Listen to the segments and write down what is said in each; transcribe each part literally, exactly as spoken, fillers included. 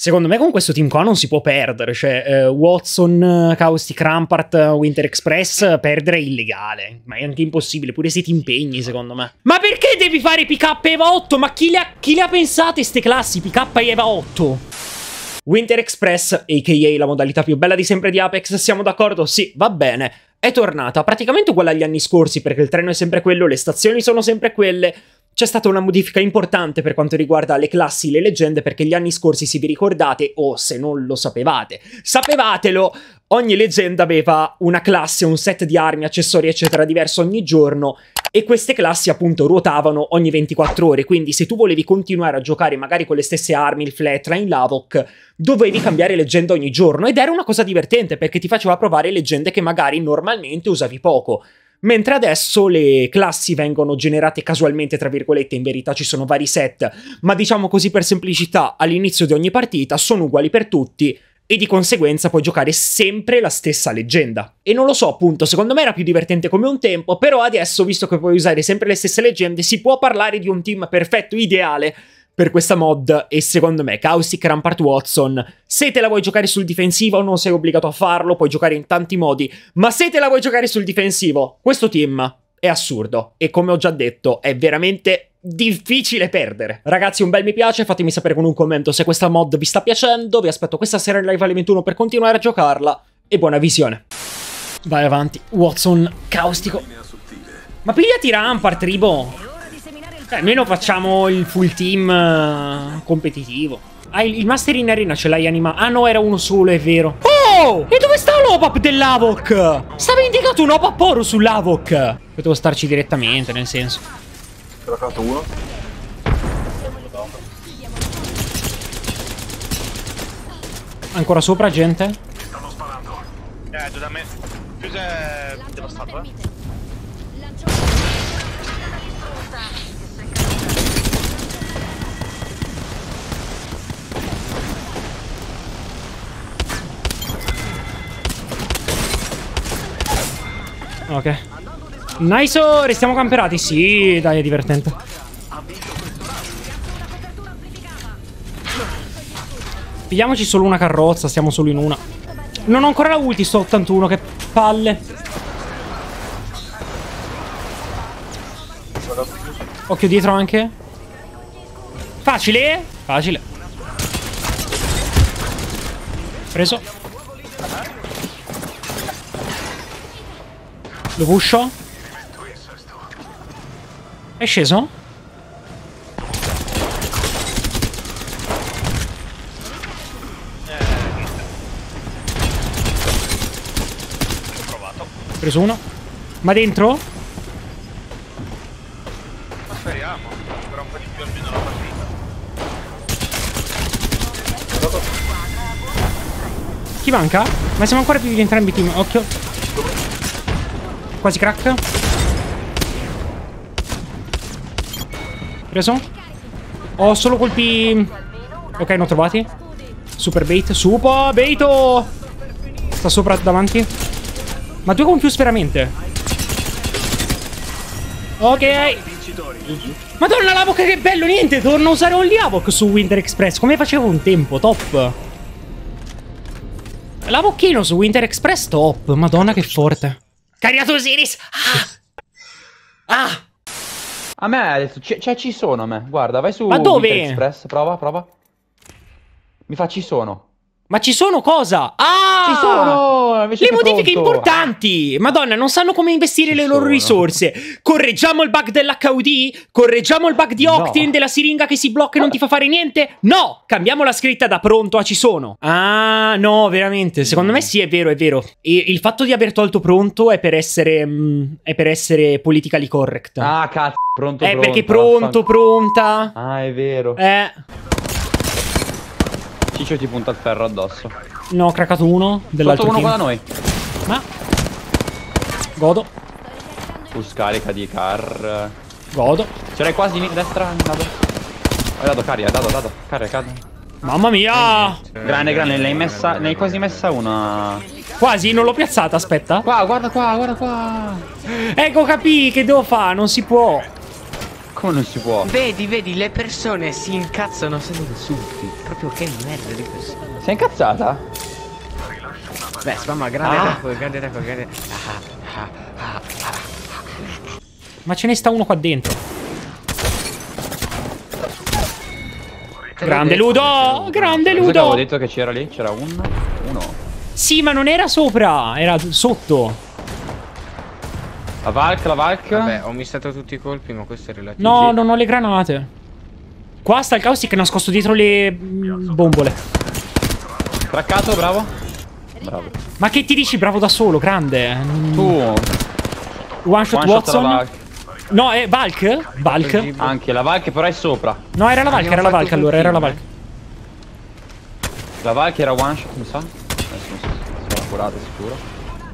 Secondo me con questo team qua non si può perdere, cioè eh, Wattson, Caustic Rampart, Winter Express, perdere è illegale, ma è anche impossibile, pure se ti impegni secondo me. Ma perché devi fare P K Eva otto? Ma chi le ha, chi le ha pensate ste classi P K Eva otto? Winter Express, a k a la modalità più bella di sempre di Apex, siamo d'accordo? Sì, va bene. È tornata, praticamente uguale agli anni scorsi, perché il treno è sempre quello, le stazioni sono sempre quelle. C'è stata una modifica importante per quanto riguarda le classi, le leggende, perché gli anni scorsi, se vi ricordate, o se non lo sapevate, sapevatelo, ogni leggenda aveva una classe, un set di armi, accessori, eccetera, diverso ogni giorno, e queste classi appunto ruotavano ogni ventiquattro ore, quindi se tu volevi continuare a giocare magari con le stesse armi, il Flatline, l'Havok, dovevi cambiare leggenda ogni giorno, ed era una cosa divertente, perché ti faceva provare leggende che magari normalmente usavi poco. Mentre adesso le classi vengono generate casualmente, tra virgolette, in verità ci sono vari set, ma diciamo così per semplicità, all'inizio di ogni partita sono uguali per tutti e di conseguenza puoi giocare sempre la stessa leggenda. E non lo so, appunto, secondo me era più divertente come un tempo, però adesso, visto che puoi usare sempre le stesse leggende, si può parlare di un team perfetto, ideale, per questa mod, e secondo me Caustic, Rampart, Wattson, se te la vuoi giocare sul difensivo non sei obbligato a farlo, puoi giocare in tanti modi, ma se te la vuoi giocare sul difensivo, questo team è assurdo, e come ho già detto, è veramente difficile perdere. Ragazzi, un bel mi piace, fatemi sapere con un commento se questa mod vi sta piacendo, vi aspetto questa sera in live alle ventuno per continuare a giocarla, e buona visione. Vai avanti, Wattson, caustico. Ma pigliati Rampart, Ribo. Eh, almeno facciamo il full team uh, competitivo. Ah, il, il Master in Arena ce l'hai animato. Ah no, era uno solo, è vero. Oh! E dove sta l'O-P A P dell'Havok? Stava indicato un O P A P oro sull'Havok. Potevo starci direttamente, nel senso. Ho fatto uno. Ancora sopra, gente? Stanno sparando. Eh, giù da me. Chiuso è devastato, eh. Ok. Nice, restiamo camperati. Sì, dai, è divertente. Pigliamoci solo una carrozza, stiamo solo in una. Non ho ancora la ulti, sto ottantuno, che palle. Occhio dietro anche. Facile? Facile. Preso. Lo pusho. È sceso? Preso uno. Ma dentro? Ma speriamo. Ancora un po' di più almeno la partita. Chi manca? Ma siamo ancora più di entrambi i team. Occhio. Quasi crack. Preso. Ho solo colpi. Ok, ne ho trovati. Super bait. Super baito. Sta sopra davanti. Ma due confuse veramente. Ok. Madonna, l'Havok che bello. Niente, torno a usare Only Havok su Winter Express, come facevo un tempo. Top. L'Havokino su Winter Express top. Madonna che forte. Cariato Osiris. Ah. Ah. A me ha detto, cioè ci sono a me. Guarda, vai su Ma dove? Winter Express, prova, prova. Mi fa ci sono. Ma ci sono cosa? Ah! Ci sono! Invece le che modifiche pronto. importanti! Madonna, non sanno come investire Ci le loro sono. risorse. Correggiamo il bug dell'H U D? Correggiamo il bug di Octane, No. della siringa che si blocca e non ti fa fare niente? No! Cambiamo la scritta da pronto a ci sono. Ah, no, veramente. Secondo me sì, è vero, è vero. E il fatto di aver tolto pronto è per essere... mh, è per essere politically correct. Ah, cazzo, pronto, Eh, pronto. perché pronto, vaffan- pronta... Ah, è vero. Eh... Ciccio ti punta il ferro addosso. No, ho craccato uno dell'altro Sotto uno team. qua da noi. Ma... Godo. Full scarica di car. Godo. Ce l'hai quasi in destra, Dado. Hai dato cari, hai dato, dato. Cari, cari. Mamma mia! Grande, grande, ne hai messa. Ne hai quasi messa una. Quasi, non l'ho piazzata, aspetta. Qua, guarda qua, guarda qua. Ecco, capì che devo fare, non si può. come non si può? Vedi, vedi, le persone si incazzano se non insulti. Proprio che merda di persone. Sei incazzata? Beh, spamma, grande Ah. attacco, grande attacco, grande. Ah, ah, ah, ah. Ma ce ne sta uno qua dentro. Te l'ho Grande detto, Ludo! te l'ho- Grande Cosa che avevo Ludo! detto che c'era lì? C'era un... uno. Sì, ma non era sopra, era sotto. La Valk, la Valk. Vabbè, ho missato tutti i colpi, ma questo è relativo. No, non ho le granate. Qua sta il Caustic nascosto dietro le mm, bombole. Traccato, bravo. Bravo. Ma che ti dici bravo da solo, grande? Mm, Tu. One shot One shot alla Watson? Valk. No, è Valk? Valk? Anche la Valk però è sopra. No, era la Valk, Abbiamo era la fatto Valk allora, era la Valk. La Valk era one shot, mi sa. Adesso non so se sono curata sicuro.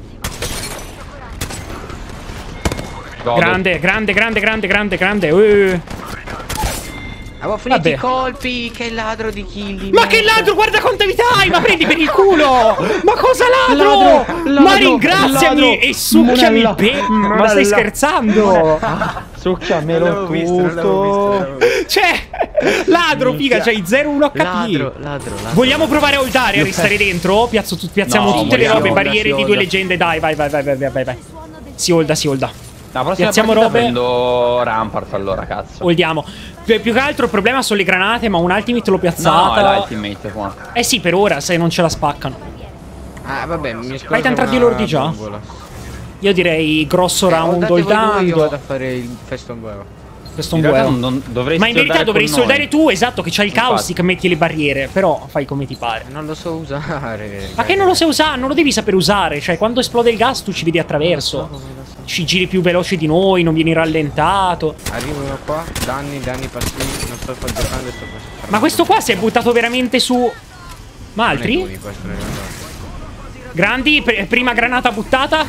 Godo. Grande, grande, grande, grande, grande, grande. Uh. Avevo finito Vabbè. i colpi, che ladro di kill di Ma merda. che ladro, guarda quanta vita hai, ma prendi per il culo! Ma cosa ladro? Ladro, ladro, ma ringraziami ladro. e succhiami il Monella. pe... Ma Monella. stai scherzando? Succhiamelo Non l'avevo visto, non l'avevo visto, non l'avevo visto. Cioè, ladro, figa, c'hai zero uno H P. Ladro, ladro, ladro. Vogliamo provare a holdare, a restare dentro? Piazzo, tu- piazziamo No, tutte le vogliamo. robe, barriere Si di due holda. leggende. Dai, vai, vai, vai, vai, vai, vai, vai. Si holda, si holda. La prossima Piazziamo partita robe. prendo Rampart allora, cazzo. Holdiamo. Pi- più che altro il problema sono le granate, ma un ultimate l'ho No, è piazzata. l'ultimate qua. Eh sì, per ora, se non ce la spaccano. Ah, vabbè, mi scordo. Hai tanti lordi già? Io direi grosso round Io holdando. vado a fare il feston buono. Questo è In un realtà buono. non, non dovresti Ma in verità soldare dovrei con noi. soldare tu, esatto, che c'hai il Infatti. caustic, metti le barriere. Però fai come ti pare. Non lo so usare. Ma che non lo sai usare? Non lo devi saper usare. Cioè, quando esplode il gas, tu ci vedi attraverso. Ci giri più veloce di noi, non vieni rallentato. Arrivano qua, danni, danni passivi. Non sto giocando, sto facendo. Ma questo qua si è buttato veramente su. Ma altri? Grandi, pr- prima granata buttata.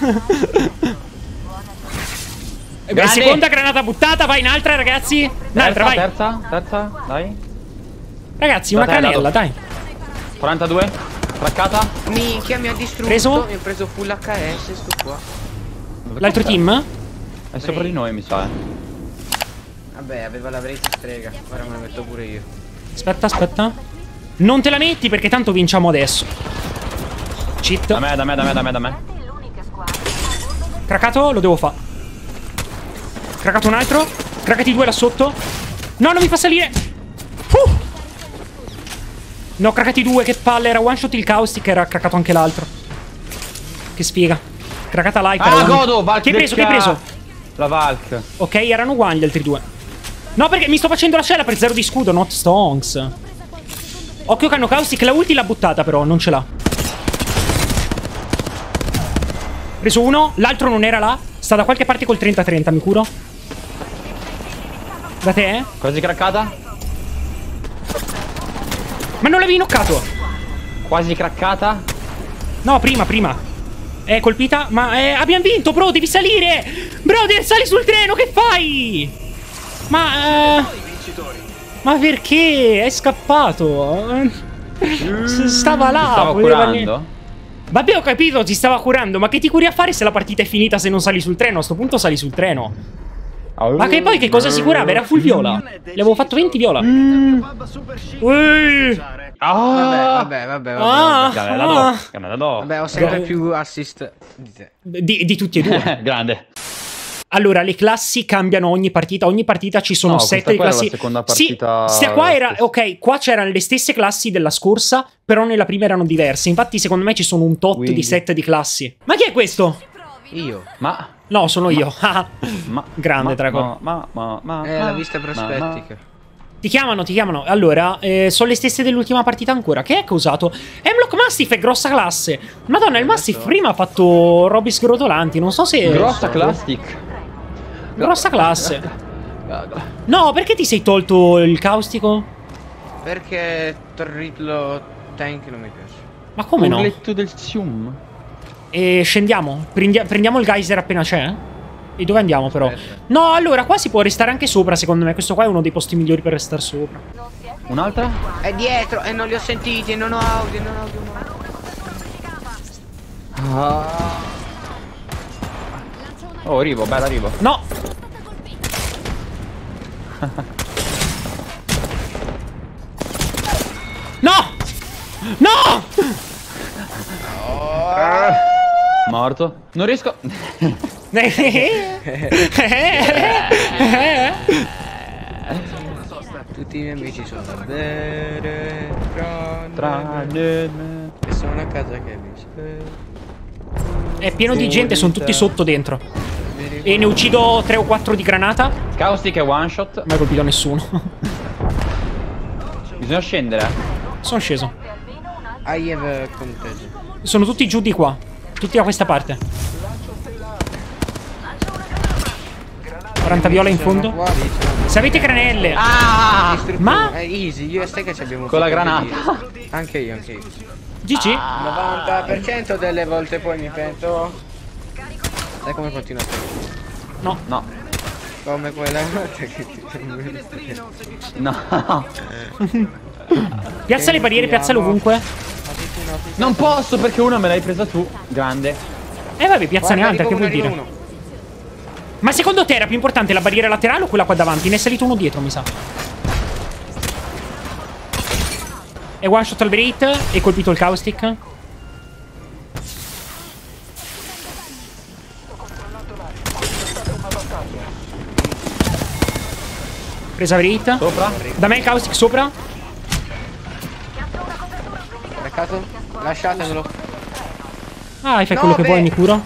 Eh beh, Grande. seconda granata buttata, vai un'altra ragazzi. Un'altra, vai. Terza, terza, dai. Ragazzi, una Dai, dai, canella, dai. quarantadue. Traccata. Minchia, mi ha distrutto. Preso? Mi ha preso full H S, sto qua. L'altro team? È sopra di noi, mi sa. eh. Vabbè, aveva la Wraith strega. Ora me la metto pure io. Aspetta, aspetta. Non te la metti perché tanto vinciamo adesso. Cheat. Da me, da me, da me, da me, da me. Cracato, lo devo fare. Cracato un altro. Cracati due là sotto. No, non mi fa salire. Uh. No, cracati due, che palle. Era one shot il caustic, era cracato anche l'altro. Che sfiga. Cracata l'hyper. Ah, godo, Valk Che hai preso, che hai del preso? ca- La Valk. Ok, erano uguali gli altri due. No, perché mi sto facendo la cella per zero di scudo, not stonks. Occhio che hanno caustic, la ulti l'ha buttata però, non ce l'ha. Preso uno, l'altro non era là. Sta da qualche parte col trenta trenta, mi curo. Da te, eh? Quasi craccata. Ma non l'avevi knoccato? Quasi craccata. No, prima, prima. È colpita, ma eh, abbiamo vinto, bro, devi salire. Brother, sali sul treno, che fai? Ma... Eh, ma perché? È scappato. S- Stava là. Stavo voleva curando. Vabbè, ho capito, ti stava curando, ma che ti curi a fare se la partita è finita se non sali sul treno? A sto punto sali sul treno. Ma che poi che cosa si curava? Era full viola. Le avevo fatto venti viola. Mm. Ui. Ah, Vabbè, vabbè, vabbè, vabbè. Ah, Canale da ah. do. Canale da do. Vabbè, ho sempre Beh. più assist di te. Di, di tutti e due. Grande. Allora, le classi cambiano ogni partita. Ogni partita ci sono No, sette questa di qua era classi. la seconda partita. Sì, stia qua era. Ok, qua c'erano le stesse classi della scorsa, però nella prima erano diverse. Infatti, secondo me ci sono un tot Quindi. di set di classi. Ma chi è questo? Io. Ma. No, sono io. Ma. Grande, ma, Drago. Ma, ma, ma, ma. È ma, la vista ma, prospettica. Ti chiamano, ti chiamano. Allora, eh, sono le stesse dell'ultima partita ancora. Che è che ho usato? Hemlock Mastiff è grossa classe. Madonna, il Mastiff prima ha fatto robe sgrotolanti. Non so se. ma. Grossa classic. Grossa classe. No, perché ti sei tolto il caustico? Perché triplo tank non mi piace. Ma come no? Urletto del Sium. E scendiamo. Prendia- prendiamo il geyser appena c'è. E dove andiamo però? Aspetta. No, allora qua si può restare anche sopra, secondo me. Questo qua è uno dei posti migliori per restare sopra. Un'altra? È dietro e non li ho sentiti, non ho audio, non ho audio. Non ho audio. Ah. Oh, arrivo, bella, arrivo. No! No! Morto. Non riesco. Tutti i miei amici sono da bere, Tranne me. e sono a casa che mi spero. È pieno di gente, sono tutti sotto dentro. E ne uccido tre o quattro di granata. Caustic è one shot. Non ho colpito nessuno. Bisogna scendere. Sono sceso. I have conteggio. Sono tutti giù di qua. Tutti da questa parte. quaranta viola in fondo. Se avete granelle. Ah! Ma? È easy, io e te che ci abbiamo Con la fatto granata. vedere. Anche io, anche io. G G. novanta per cento delle volte poi mi pento. Sai come continua a fare? No. No. Come quella volta che ti No. Piazza le barriere, piazzale ovunque. Non posso perché una me l'hai presa tu. Grande. Eh vabbè, piazzane altre, che vuol dire? Ma secondo te era più importante la barriera laterale o quella qua davanti? Ne è salito uno dietro, mi sa. E one shot al Brait e colpito il Caustic. Presa Brait. Sopra. Da me il Caustic sopra. Peccato? Lasciatemelo. Ah, fai No, quello che beh. vuoi, mi curo.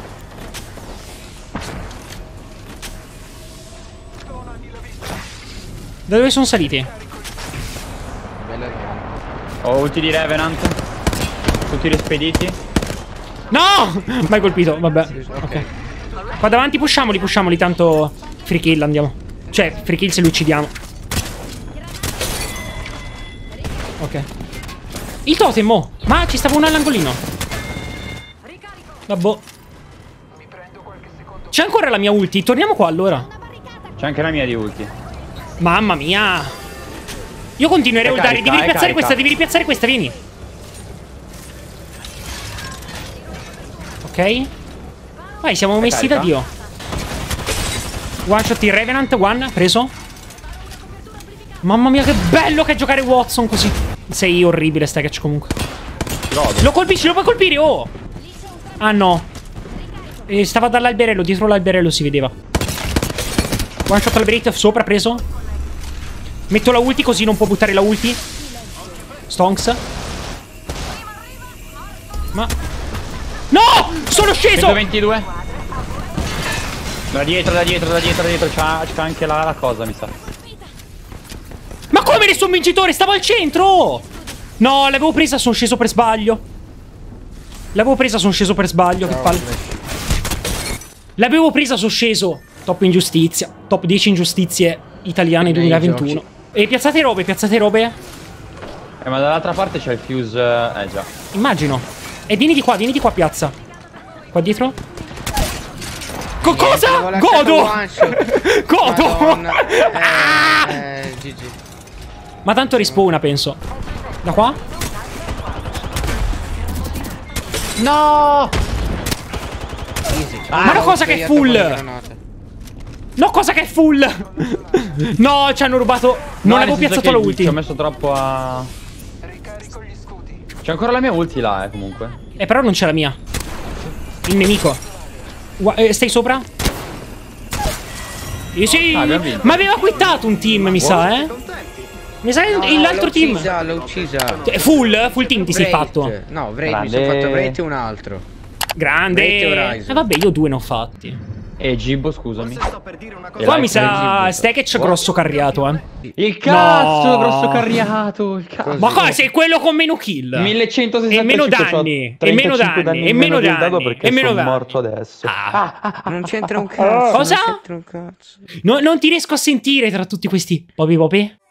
Da dove sono saliti? Bella roba. Ho ulti di Revenant. Tutti rispediti. No! Mai colpito, vabbè. Ok. Qua davanti pusciamoli, pusciamoli, tanto free kill andiamo. Cioè, free kill se li uccidiamo. Ok. Il totem, mo. Ma ci stava uno all'angolino. Vabbè. C'è ancora la mia ulti. Torniamo qua allora. C'è anche la mia di ulti. Mamma mia. Io continuerei a È ultare. carica, Devi è ripiazzare carica. questa, devi ripiazzare questa, vieni. Ok. Vai, siamo messi da carica? Dio. One shot il Revenant, one, preso. Mamma mia, che bello che è giocare Wattson così. Sei orribile, Stegach, comunque. Godo. Lo colpisci, lo puoi colpire, oh. Ah, no. Eh, stava dall'alberello, dietro l'alberello si vedeva. One shot al Brait, sopra, preso. Metto la ulti così non può buttare la ulti. Stonks. Ma... No! Sono sceso! centoventidue. Da dietro, da dietro, da dietro, da dietro. C'ha anche la, la cosa, mi sa. Ma come nessun vincitore? Stavo al centro! No, l'avevo presa, sono sceso per sbaglio. L'avevo presa, sono sceso per sbaglio. Che palle. L'avevo presa, sono sceso. Top ingiustizia. Top dieci ingiustizie italiane duemilaventuno. E piazzate robe, piazzate robe. Eh, ma dall'altra parte c'è il fuse. Eh già. Immagino. E vieni di qua, vieni di qua, piazza. Qua dietro. Co cosa? Godo! Godo! Ah! Eh, G G. Ma tanto rispawna, penso. Da qua? No! Easy. Ma una cosa che è full! No, cosa che è full! No, ci hanno rubato. Non No, avevo nel senso piazzato la che ulti. Ci ho messo troppo a... C'è ancora la mia ulti là, eh, comunque. Eh, però non c'è la mia. Il nemico. Gua eh, stai sopra? Eh, sì. Ah, abbiamo vinto. Ma aveva quittato un team, mi sa, eh. Mi sa che l'altro team. L'ho uccisa, l'ho uccisa. Eh, Full, full team ti sei Wraith. fatto. No, Wraith, mi Grande. sono fatto Wraith e un altro. Grande. Wraith e Horizon. Eh, vabbè, io due ne ho fatti. E Gibbo, scusami. Qua like mi sa Gibbo. Stegach grosso carriato, eh. Il cazzo, No. grosso carriato. Il cazzo. Ma cosa? Sei quello con meno kill. millecentosessantacinque. E meno c'ho danni, e meno trentacinque danni, e in meno meno del dado danni, perché e meno sono danni. morto adesso. Ah. Non c'entra un cazzo. Cosa? Non c'entra un cazzo. No, non ti riesco a sentire tra tutti questi popi popi.